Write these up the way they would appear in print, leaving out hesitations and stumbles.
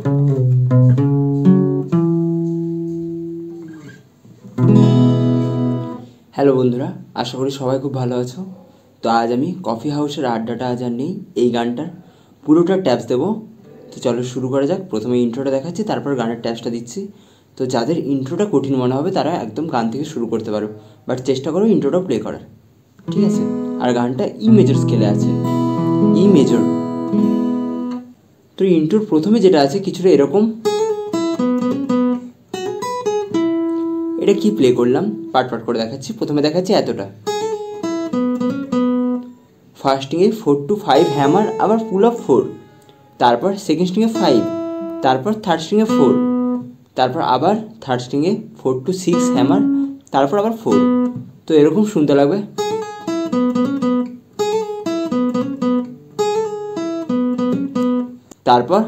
Hello বন্ধুরা, আশা করি সবাই খুব ভালো আছো। তো আজ আমি কফি হাউসের আড্ডাটা আজ আর নেই, এই গানটার পুরোটা ট্যাপস দেবো। তো চলো শুরু করা যাক। প্রথমে ইন্ট্রোটা দেখাচ্ছি, তারপর গানের ট্যাপসটা দিচ্ছি। তো যাদের ইন্ট্রোটা কঠিন মনে হবে তারা একদম গান থেকে শুরু করতে পারো, বাট চেষ্টা করো ইন্ট্রোটা প্লে করার, ঠিক আছে? আর গানটা ই মেজর স্কেলে আছে, ই মেজর। তো ইন্ট্রোর প্রথমে যেটা আছে কিছুটা এরকম। এটা কি প্লে করলাম পার্ট পার্ট করে দেখাচ্ছি। প্রথমে দেখাচ্ছি এতটা, ফার্স্ট স্ট্রিংয়ে 4 to 5 হ্যামার, আবার পুল আপ 4, তারপর সেকেন্ড স্ট্রিংয়ে 5, তারপর থার্ড স্ট্রিংয়ে 4, তারপর আবার থার্ড স্ট্রিংয়ে 4 to 6 হ্যামার, তারপর আবার 4। তো এরকম শুনতে লাগবে। তারপর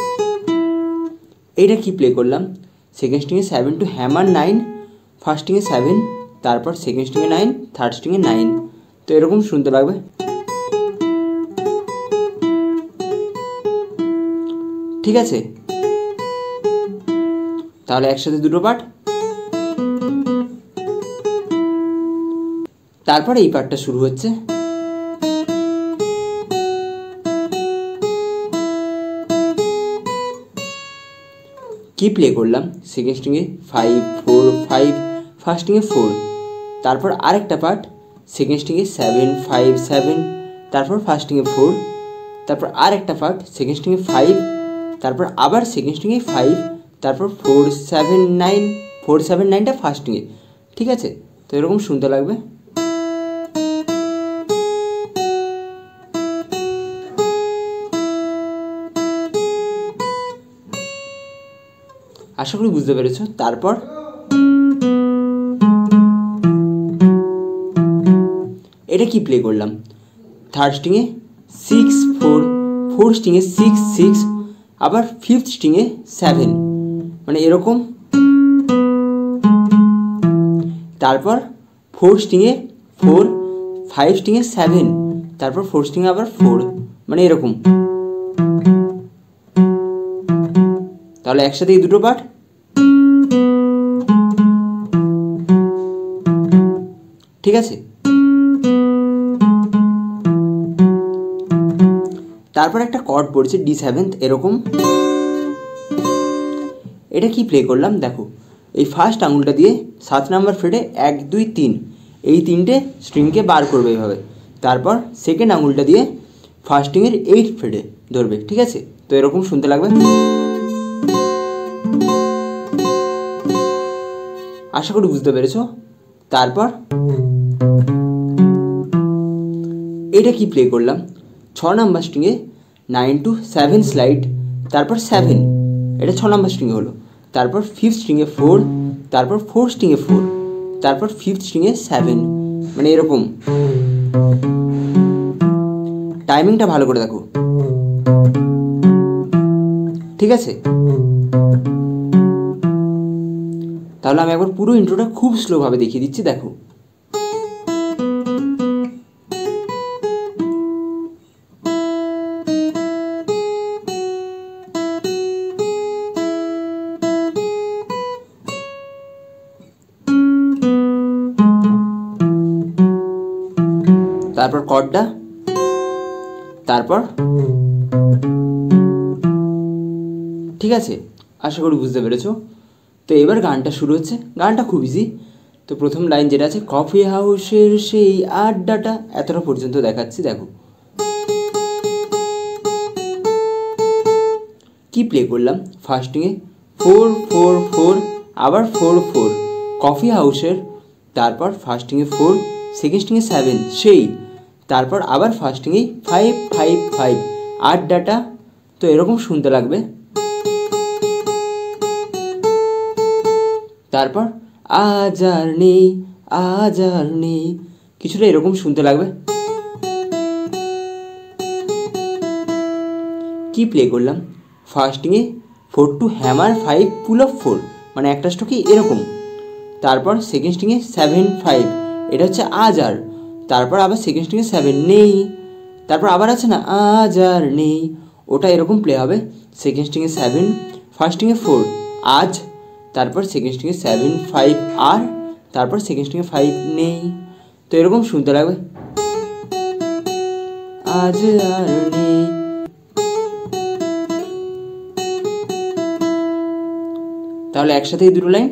এইটা কি প্লে করলাম, সেকেন্ড স্ট্রিংয়ে 7 to হ্যামার 9, ফার্স্ট স্ট্রিংয়ে 7, তারপর সেকেন্ড স্ট্রিংয়ে 9, থার্ড স্ট্রিংয়ে 9। তো এরকম শুনতে লাগবে। ঠিক আছে, তাহলে একসাথে দুটো পার্ট। তারপর এই পার্টটা শুরু হচ্ছে। কি প্লে করলাম, সেকেন্ড স্ট্রিংয়ে 5 4 5, ফার্স্ট স্ট্রিংয়ে 4, তারপর আরেকটা পার্ট সেকেন্ড স্ট্রিংয়ে 7 5 7, তারপর ফার্স্ট স্ট্রিংয়ে 4, তারপর আরেকটা পার্ট সেকেন্ড স্ট্রিংয়ে 5, তারপর আবার সেকেন্ড স্ট্রিংয়ে 5, তারপর 4 7 9, 4 7 9টা ফার্স্ট স্ট্রিংয়ে। ঠিক আছে, তো এরকম শুনতে লাগবে। আশা করি বুঝতে পেরেছো। তারপর এটা কি প্লে করলাম, থার্ড স্ট্রিংয়ে 6 4, ফোর্থ স্ট্রিংয়ে 6 6, আবার ফিফথ স্ট্রিংয়ে 7, মানে এরকম। তারপর ফোর্থ স্ট্রিংয়ে 4, 5 স্ট্রিংয়ে 7, তারপর ফোর্থ স্ট্রিংয়ে আবার 4, মানে এরকম। তাহলে একসাথে এই দুটো পার্ট। ঠিক আছে, তারপর একটা কর্ড পড়ছে D7 এরকম। এটা কি প্লে করলাম দেখো, এই ফার্স্ট আঙুলটা দিয়ে 7 নাম্বার ফ্রেটে 1 2 3 এই তিনটে স্ট্রিংকে বার করবে এইভাবে। তারপর সেকেন্ড আঙুলটা দিয়ে ফার্স্ট স্ট্রিংয়ের 8 ফ্রেটে ধরবে। ঠিক আছে, তো এরকম শুনতে লাগবে। আশা করি বুঝতে পেরেছো। তারপর এটা কি প্লে করলাম, 6 নাম্বার স্ট্রিংয়ে 9 to 7 স্লাইড, তারপর 7, এটা 6 নাম্বার স্ট্রিংয়ে হলো। তারপর ফিফথ স্ট্রিংয়ে 4, তারপর ফোর্থ স্ট্রিংয়ে 4, তারপর ফিফথ স্ট্রিংয়ে 7, মানে এরকম। টাইমিংটা ভালো করে দেখো। ঠিক আছে, তাহলে আমি একবার পুরো ইন্ট্রোটা খুব স্লোভাবে দেখিয়ে দিচ্ছি, দেখো। তারপর কর্ডটা, তারপর। ঠিক আছে, আশা করি বুঝতে পেরেছো। তো এবার গানটা শুরু হচ্ছে। গানটা খুব ইজি। তো প্রথম লাইন যেটা আছে, কফি হাউসের সেই আড্ডাটা, এতটা পর্যন্ত দেখাচ্ছি, দেখো। কি প্লে করলাম, ফার্স্ট স্ট্রিংয়ে 4 4 4, আবার 4 4, কফি হাউসের, তারপর ফার্স্ট স্ট্রিংয়ে 4, সেকেন্ড স্ট্রিংয়ে 7 সেই, তারপর আবার ফার্স্ট স্ট্রিংয়ে 5 5 5, আড্ডাটা। তো এরকম শুনতে লাগবে। তারপর আজ আর নেই, আজ আর নেই, কিছুটা এরকম শুনতে লাগবে। কি প্লে করলাম, ফার্স্ট স্ট্রিংয়ে 4 to হ্যামার 5, পুল আপ 4, মানে একটা স্ট্রোকে এরকম। তারপর সেকেন্ড স্ট্রিংয়ে 7 5, এটা হচ্ছে আজ আর। তারপর আবার সেকেন্ড স্ট্রিংয়ে 7 নেই, তারপর আবার আছে না আজ আর নেই, ওটা এরকম প্লে হবে। সেকেন্ড স্ট্রিংয়ে 7, ফার্স্ট স্ট্রিংয়ে 4 আজ, তারপর সেকেন্ড স্ট্রিংয়ে 7 5 আর, তারপর সেকেন্ড স্ট্রিংয়ে 5 নেই। তো এরকম শুনতে লাগবে, আজ আর নেই। তাহলে একসাথে এই দুটো লাইন।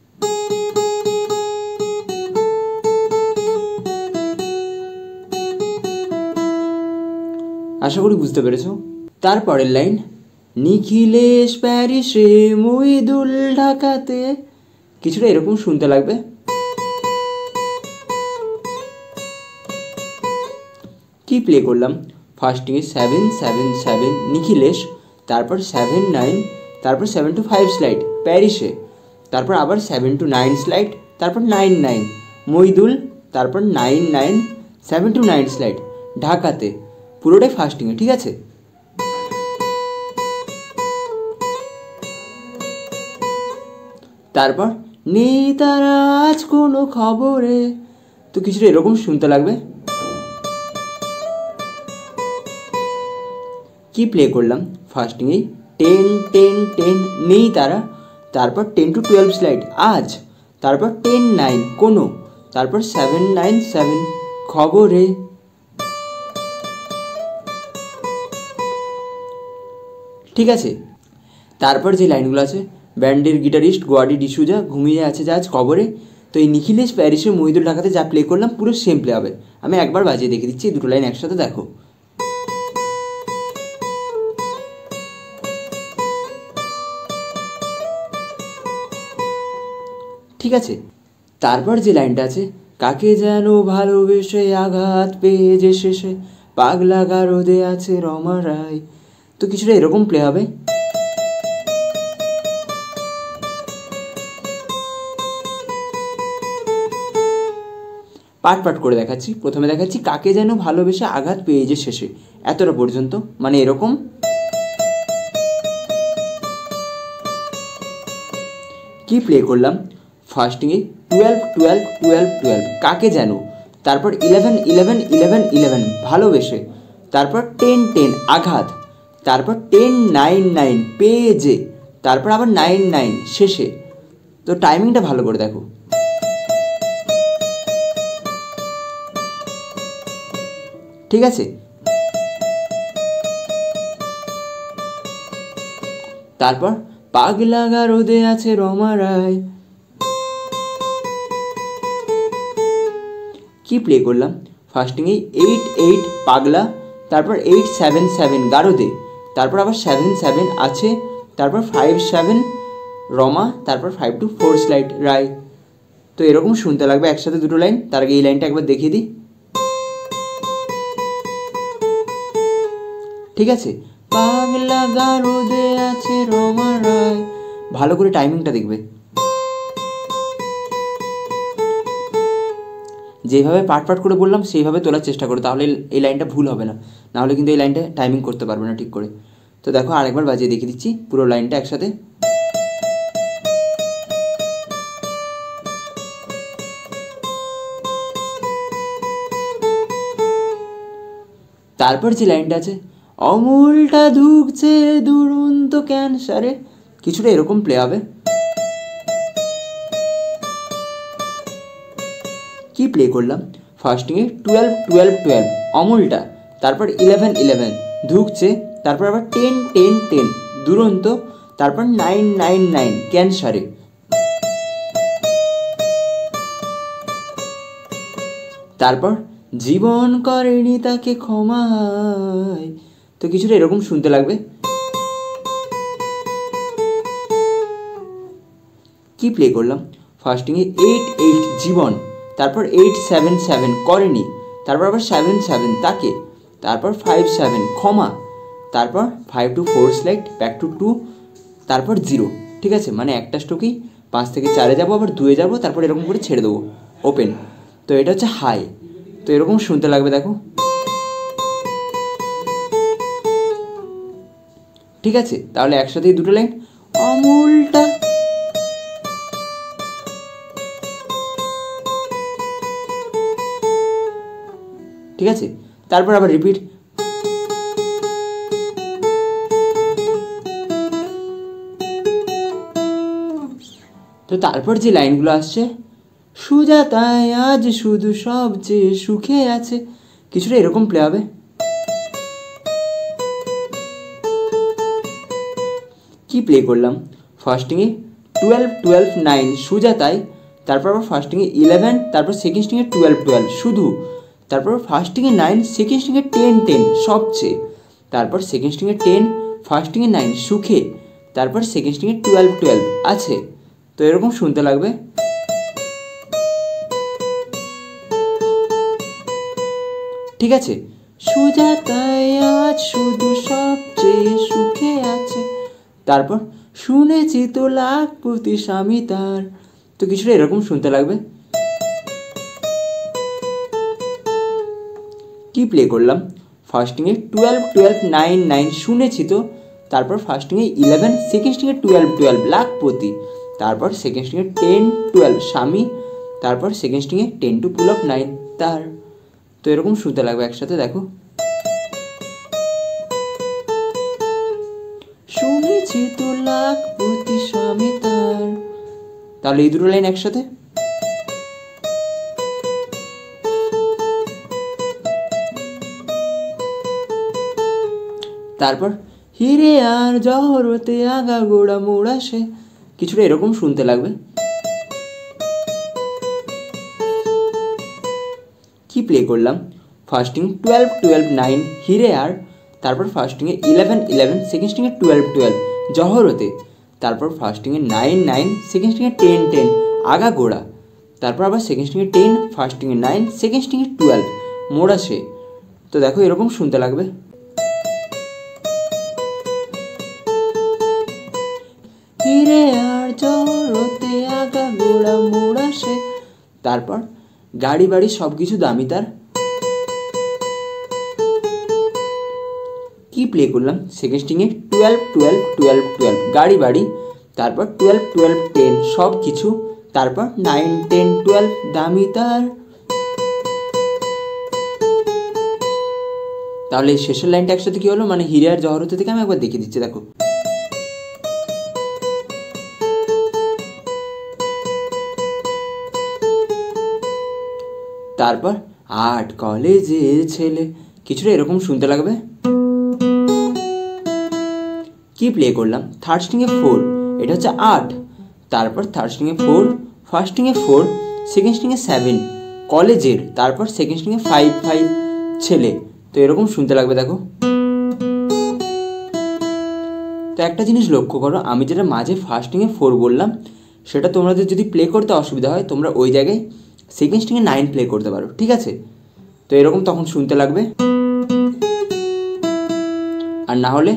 আশা করি বুঝতে পেরেছো। তারপরের লাইন, নিখিলেশ প্যারিসে মইদুল ঢাকাতে, কিছুটা এরকম শুনতে লাগবে। কি প্লে করলাম, ফার্স্ট স্ট্রিংয়ে 7 7 7 নিখিলেশ, তারপর 7 9, তারপর 7 to 5 স্লাইড প্যারিসে, তারপর আবার 7 to 9 স্লাইড, তারপর 9 9 মইদুল, তারপর 9 9 7 to 9 স্লাইড ঢাকাতে, পুরোটাই ফার্স্ট স্ট্রিংয়ে। ঠিক আছে, তারপর নেই তারা আজ কোনো খবরে, তো কিছুটা এরকম শুনতে লাগবে। কি প্লে করলাম, ফার্স্ট স্ট্রিংয়ে 10 10 10 নেই তারা, তারপর 10 to 12 স্লাইড আজ, তারপর 10 9 কোনো, তারপর 7 9 7 খবরে। ঠিক আছে, তারপর যে লাইনগুলো আছে, ব্যান্ডের গিটারিস্ট গোয়াডি ডিসুজা ঘুমিয়ে আছে যা আজ কবরে, তো এই নিখিলেশ প্যারিসে মইদুল ঢাকাতে যা প্লে করলাম পুরো সেম প্লে হবে। আমি একবার বাজিয়ে দেখে দিচ্ছি, এই দুটো লাইন একসাথে দেখো। ঠিক আছে, তারপর যে লাইনটা আছে, কাকে যেন ভালোবেসে আঘাত পেয়ে যে শেষে পাগলা গারদে আছে রমা রায়, তো কিছুটা এরকম প্লে হবে। পাট পাট করে দেখাচ্ছি। প্রথমে দেখাচ্ছি, কাকে যেন ভালোবেসে আঘাত পেয়ে যে শেষে, এতটা পর্যন্ত, মানে এরকম। কি প্লে করলাম, ফার্স্ট স্ট্রিংয়ে 12 12 12 12 কাকে যেন, তারপর 11 11 11 11 ভালোবেসে, তারপর 10 10 আঘাত, তারপর 10 9 9 পেয়ে যে, তারপর আবার 9 9 শেষে। তো টাইমিংটা ভালো করে দেখো। ঠিক আছে, তারপর পাগলা গারদে আছে রমা রায়। কি প্লে করলাম, ফার্স্ট স্ট্রিংয়ে 8 8 পাগলা, তারপর 8 7 7 গারদে, তারপর আবার 7 7 আছে, তারপর 5 7 রমা, তারপর 5 to 4 স্লাইড রায়। তো এরকম শুনতে লাগবে একসাথে দুটো লাইন। তার আগে এই লাইনটা একবার দেখিয়ে দিই। ঠিক আছে, পাগলা গারদে আছে রমা রায়, ভালো করে টাইমিংটা দেখবে। যেভাবে পাট পাট করে বললাম সেইভাবে তোলার চেষ্টা করো, তাহলে এই লাইনটা ভুল হবে না, নাহলে কিন্তু এই লাইনটা টাইমিং করতে পারবে না ঠিক করে। তো দেখো, আরেকবার বাজিয়ে দেখিয়ে দিচ্ছি পুরো লাইনটা একসাথে। তারপর যে লাইনটা আছে, অমূলটা ধুকছে দুরন্ত ক্যান্সারে, কিছুটা এরকম প্লে হবে। কি প্লে করলাম, ফার্স্ট স্ট্রিংয়ে 12 12 12 অমূলটা, তারপর 11 11 ধুকছে, তারপর আবার 10 10 10 দুরন্ত, তারপর 9 9 9 ক্যান্সারে। তারপর জীবন করেনি তাকে ক্ষমা, তো কিছুটা এরকম শুনতে লাগবে। কি প্লে করলাম, ফার্স্ট স্ট্রিংয়ে 8 8 জীবন, তারপর 8 7 7 করেনি, তারপর আবার 7 7 তাকে, তারপর 5 7 ক্ষমা, তারপর 5 to 4 স্লাইড ব্যাক টু 2, তারপর 0। ঠিক আছে, মানে একটা স্ট্রোকেই 5 থেকে 4-এ যাবো, আবার 2-এ যাবো, তারপর এরকম করে ছেড়ে দেবো ওপেন। তো এটা হচ্ছে হাই। তো এরকম শুনতে লাগবে, দেখো। ঠিক আছে, তাহলে একসাথেই দুটো লাইন, অমূলটা। ঠিক আছে, তারপর আবার রিপিট। তো তারপর যে লাইনগুলো আসছে, সুজাতায় আজ শুধু সবচেয়ে সুখে আছে, কিছুটা এরকম প্লে হবে। কি প্লে করলাম, ফার্স্টিংয়ে 12 12 9 সুজাতায়, তারপর আবার ফার্স্টিংয়ে 11, তারপর সেকেন্ড স্ট্রিংয়ে 12 12 শুধু, তারপর ফার্স্টিংয়ে 9, সেকেন্ড স্ট্রিংয়ে 10 10 সবচেয়ে, তারপর সেকেন্ড স্ট্রিংয়ে 10, ফার্স্টিংয়ে 9 সুখে, তারপর সেকেন্ড স্ট্রিংয়ে 12 12 আছে। তো এরকম শুনতে লাগবে। ঠিক আছে, সুজাতায় আজ শুধু সবচেয়ে সুখে আছে, তারপর শুনেছি তো লাখপতি স্বামী তার। তো কিছুটা এরকম শুনতে লাগবে। কি প্লে করলাম, ফার্স্টিংয়ে 12 12 9 9 শুনেছি তো, তারপর ফার্স্টিংয়ে 11, সেকেন্ড স্ট্রিংয়ে 12 12 লাখপতি, তারপর সেকেন্ড স্ট্রিংয়ে 10 12 স্বামী, তারপর সেকেন্ড স্ট্রিংয়ে 10 টু পুল অফ 9 তার। তো এরকম শুনতে লাগবে একসাথে, দেখো। শুনেছি তো লাখপতি স্বামী তার, তাহলে এই দুটো লাইন একসাথে। তারপর হিরে আর জহরতে আগা গোড়া মোড়া সে, কিছুটা এরকম শুনতে লাগবে। কি প্লে করলাম, ফার্স্টিং 12 12 9 হিরে আর, তারপর ফার্স্টিংয়ে 11 11, সেকেন্ড স্ট্রিংয়ে 12 12 জহরতে, তারপর ফার্স্টিংয়ে 9 9, সেকেন্ড স্ট্রিংয়ে 10 10 আগা গোড়া, তারপর আবার সেকেন্ড স্ট্রিংয়ে 10, ফার্স্টিংয়ে 9, সেকেন্ড স্ট্রিংয়ে 12 মোড়া সে। তো দেখো এরকম শুনতে লাগবে। হিরে আর জহরতে আগা গোড়া মোড়া সে, তারপর গাড়ি বাড়ি সব কিছু দামি তার। কি প্লে করলাম, সেকেন্ড স্ট্রিংয়ে 12 12 12 12 গাড়ি বাড়ি, তারপর 12 12 10 সব কিছু, তারপর 9 10 12 দামি তার। তাহলে এই শেষের লাইনটা একসাথে কি হলো, মানে হিরে আর জহরতে থেকে আমি একবার দেখিয়ে দিচ্ছি, দেখো। তারপর 8 কলেজের ছেলে, কিছুটা এরকম শুনতে লাগবে। কি প্লে করলাম, থার্ড স্ট্রিংয়ে 4, এটা হচ্ছে 8, তারপর থার্ড স্ট্রিংয়ে 4, ফার্স্ট স্ট্রিংয়ে 4, সেকেন্ড স্ট্রিংয়ে 7 কলেজের, তারপর সেকেন্ড স্ট্রিংয়ে 5 5 ছেলে। তো এরকম শুনতে লাগবে, দেখো। তো একটা জিনিস লক্ষ্য করো, আমি যেটা মাঝে ফার্স্ট স্ট্রিংয়ে 4 বললাম, সেটা তোমাদের যদি প্লে করতে অসুবিধা হয়, তোমরা ওই জায়গায় সেকেন্ড স্ট্রিংয়ে 9 প্লে করতে পারো, ঠিক আছে। তো এরকম তখন শুনতে লাগবে। আর না হলে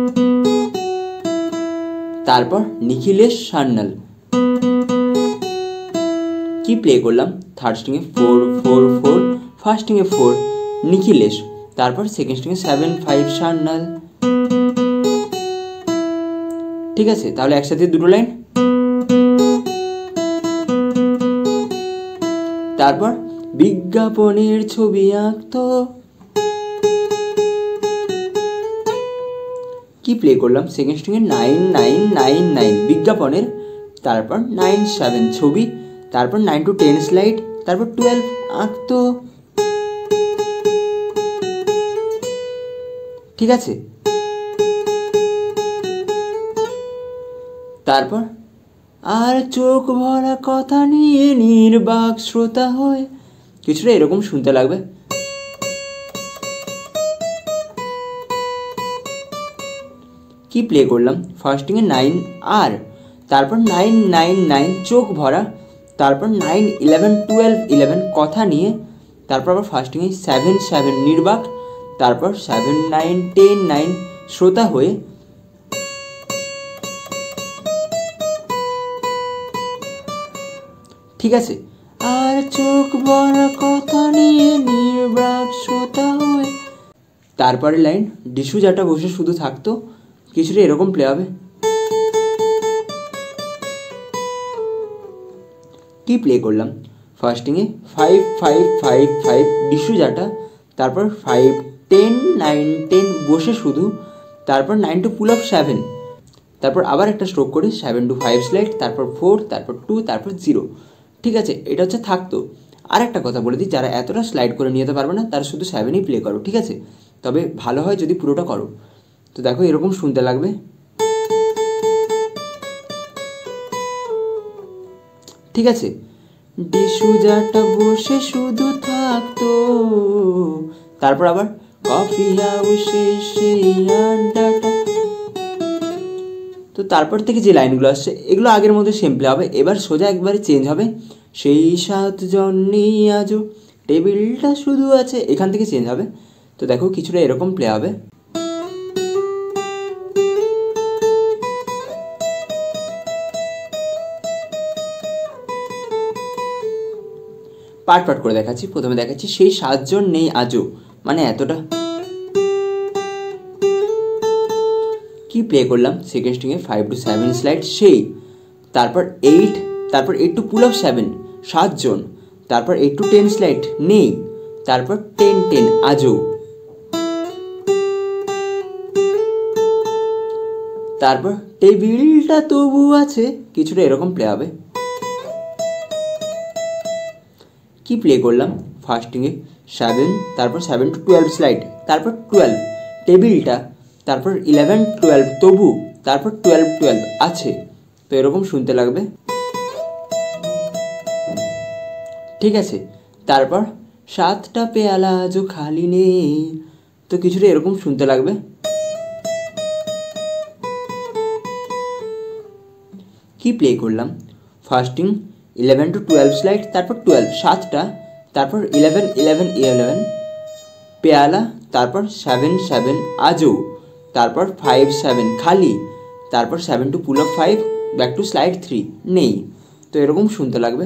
তারপর নিখিলেশ সান্যাল। কি প্লে করলাম, থার্ড স্ট্রিংয়ে 4 4 4, ফার্স্ট স্ট্রিংয়ে 4 নিখিলেশ, তারপর সেকেন্ড স্ট্রিংয়ে 7 5 সান্যাল। ঠিক আছে, তাহলে একসাথে দুটো লাইন। তারপর বিজ্ঞাপনের ছবি আঁকতো। কি প্লে করলাম, সেকেন্ড স্ট্রিংয়ে 9 9 9 9 বিজ্ঞাপনের, তারপর 9 7 ছবি, তারপর 9 to 10 স্লাইড, তারপর 12 আঁকতো। ঠিক আছে, তারপর আর চোখ ভরা কথা নিয়ে নির্বাক শ্রোতা হয়ে, কিছুটা এরকম শুনতে লাগবে। কি প্লে করলাম, ফার্স্টিংয়ে 9 আর, তারপর 9 9 9 চোখ ভরা, তারপর 9 11 12 11 কথা নিয়ে, তারপর আবার ফার্স্টিংয়ে 7 7 নির্বাক, তারপর 7 9 10 9 শ্রোতা হয়ে। ঠিক আছে, আর চোখ ভরা কথা নিয়ে নির্বাক শ্রোতা হয়ে, তারপরে লাইন ডিসুজাটা বসে শুধু থাকতো, কিছুটা এরকম প্লে হবে। কি প্লে করলাম, ফার্স্টিংয়ে 5 5 5 5 ডিসুজাটা, তারপর 5 10 9 10 বসে শুধু, তারপর 9 টু পুল অফ 7 তারপর আবার একটা স্ট্রোক করি 7 to 5 স্লাইড, তারপর 4, তারপর 2, তারপর 0। ঠিক আছে, এটা হচ্ছে থাকতো। আর একটা কথা বলে দিই, যারা এতটা স্লাইড করে নিয়ে যেতে পারবে না তারা শুধু 7ই প্লে করো, ঠিক আছে? তবে ভালো হয় যদি পুরোটা করো। তো দেখো এরকম শুনতে লাগবে, ঠিক আছে? ডিসুজাটা বসে শুধু থাকতো, তারপর আবার কফি হাউসে সেই আড্ডাটা। তো তারপর থেকে যে লাইনগুলো আসছে এগুলো আগের মধ্যে সেম প্লে হবে, এবার সোজা একবারে চেঞ্জ হবে। সেই 7 জন নেই আজও, টেবিলটা শুধু আছে, এখান থেকে চেঞ্জ হবে। তো দেখো কিছুটা এরকম প্লে হবে। পার্ট পার্ট করে দেখাচ্ছি। প্রথমে দেখাচ্ছি সেই 7 জন নেই আজও, মানে এতটা কি প্লে করলাম। সেকেন্ড স্ট্রিংয়ে 5 to 7 স্লাইড সেই, তারপর 8, তারপর 8 to পুল অফ 7 7 জন, তারপর 8 to 10 স্লাইড নেই, তারপর 10 10 আজও, তারপর টেবিলটা তবু আছে, কিছুটা এরকম প্লে হবে। কি প্লে করলাম ফার্স্টিংয়ে 7, তারপর 7 to 12 স্লাইড, তারপর 12 টেবিলটা, তারপর 11 12 তবু, তারপর 12 12 আছে। তো এরকম শুনতে লাগবে, ঠিক আছে? তারপর 7টা পেয়ালা আজও খালি নেই, তো কিছুটা এরকম শুনতে লাগবে। কি প্লে করলাম ফার্স্টিং 11 to 12 স্লাইড, তারপর 12 7টা, তারপর 11 11 11 পেয়ালা, তারপর 7 7 আজও, তারপর 5 7 খালি, তারপর 7 to pull off 5 back to slide 3 নেই। তো এরকম শুনতে লাগবে।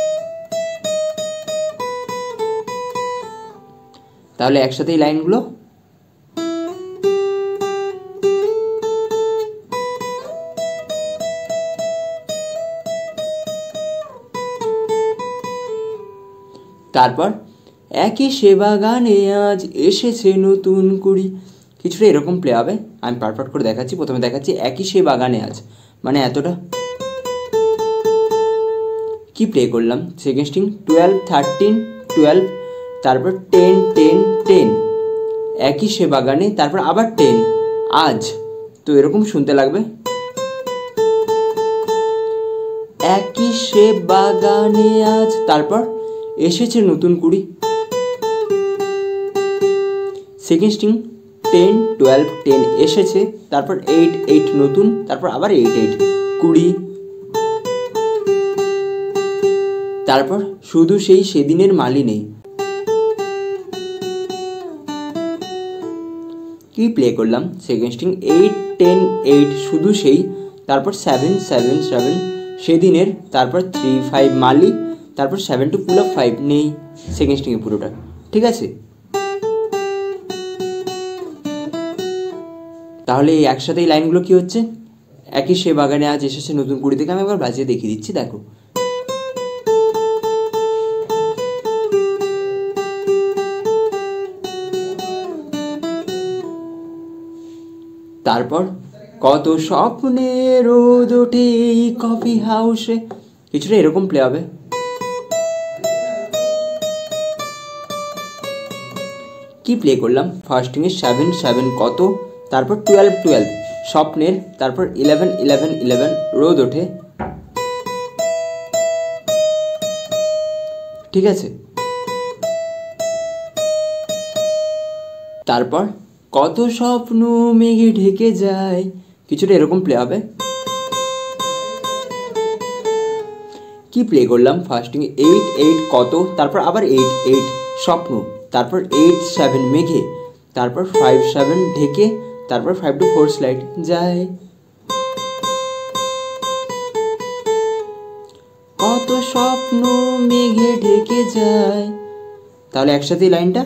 তাহলে একসাথে এই লাইনগুলো তারপর একই সেবা গানে আজ এসেছে নতুন কুড়ি, কিছুটা এরকম প্লে হবে। আমি পার্ট পার্ট করে দেখাচ্ছি। প্রথমে দেখাচ্ছি একই সে বাগানে আজ, মানে এতটা কি প্লে করলাম। সেকেন্ড স্ট্রিং 12 13 12, তারপর 10 10 10 একই সে বাগানে, তারপর আবার 10 আজ। তো এরকম শুনতে লাগবে, একই সে বাগানে আজ, তারপর এসেছে নতুন কুড়ি। সেকেন্ড স্ট্রিং 10 12 10 এসেছে, তারপর 8 8 নতুন, তারপর আবার 8 8 কুড়ি, তারপর শুধু সেই সেদিনের মালি নেই। কি প্লে করলাম। সেকেন্ড স্ট্রিং 8 10 8 শুধু সেই, তারপর 7 7 7 সেদিনের, তারপর 3 5 মালি, তারপর 7 to পুল অফ 5 নেই সেকেন্ড স্ট্রিংয়ে পুরোটা, ঠিক আছে? তাহলে এই একসাথে এই লাইনগুলো কি হচ্ছে, একই সে বাগানে আজ এসেছে নতুন কুড়ি থেকে। আমি একবার বাজিয়ে দেখিয়ে দিচ্ছি, দেখো। তারপর কত স্বপ্নে রোদ ওঠে এই কফি হাউসে, কিছুটা এরকম প্লে হবে। কি প্লে করলাম। ফার্স্টিংয়ে 7 7 কত, তারপর 12 12 স্বপ্নের, তারপর 11 11 11 রোদ ওঠে, ঠিক আছে? তারপর কত স্বপ্ন মেঘে ঢেকে যায়, কিছুটা এরকম প্লে হবে। কি প্লে করলাম। ফার্স্টিং 8 8 কত, তারপর আবার 8 8 স্বপ্ন, তারপর 8 7 মেঘে, তারপর 5 7 ঢেকে, তারপর 5 to 4 স্লাইড যায়। কত স্বপ্ন মেঘে ঢেকে যায়। তাহলে একসাথে লাইনটা,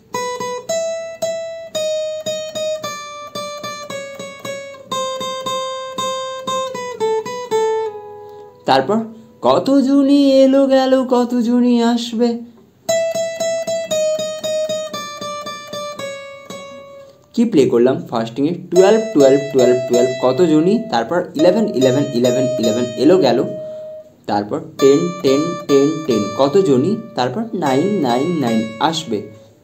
তারপর কত জনই এলো গেল কত জনই আসবে। কি প্লে করলাম ফার্স্টিংয়ে 12 12 12 12 কতজনই, তারপর 11 11 11 11 এলো গেল, তারপর 10 10 10 10 কতজনই, তারপর 9 9 9 আসবে।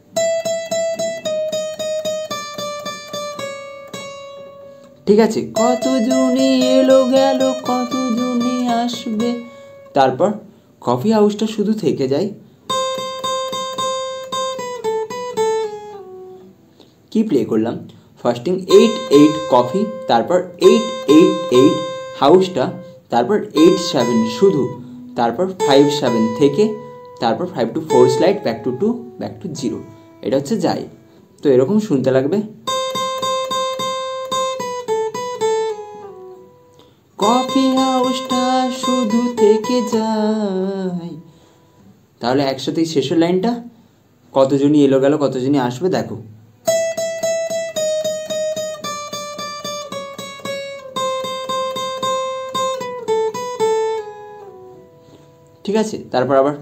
ঠিক আছে, কতজনই এলো গেল কতজনই আসবে, তারপর কফি হাউসটা শুধু থেকে যায়। কি প্লে করলাম ফার্স্টিং 8 8 কফি, তারপর 8 8 8 হাউসটা, তারপর 8 7 শুধু, তারপর 5 7 থেকে, তারপর 5 to 4 slide, back to 2 back to 0। এটা হচ্ছে যায়। তো এরকম শুনতে লাগবে। কফি হাউসটা শুধু থেকে যায়। তাহলে একসাথেই শেষের লাইনটা কতজনই এলো গেল কতজনই আসবে দেখো। ঠিক আছে, তারপর আবার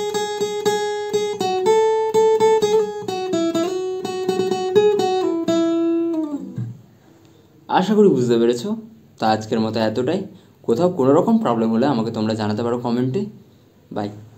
আশা করি বুঝতে পেরেছো। তা আজকের মতো এতটাই। কোথাও কোনো রকম প্রবলেম হলে আমাকে তোমরা জানাতে পারো কমেন্টে। বাই।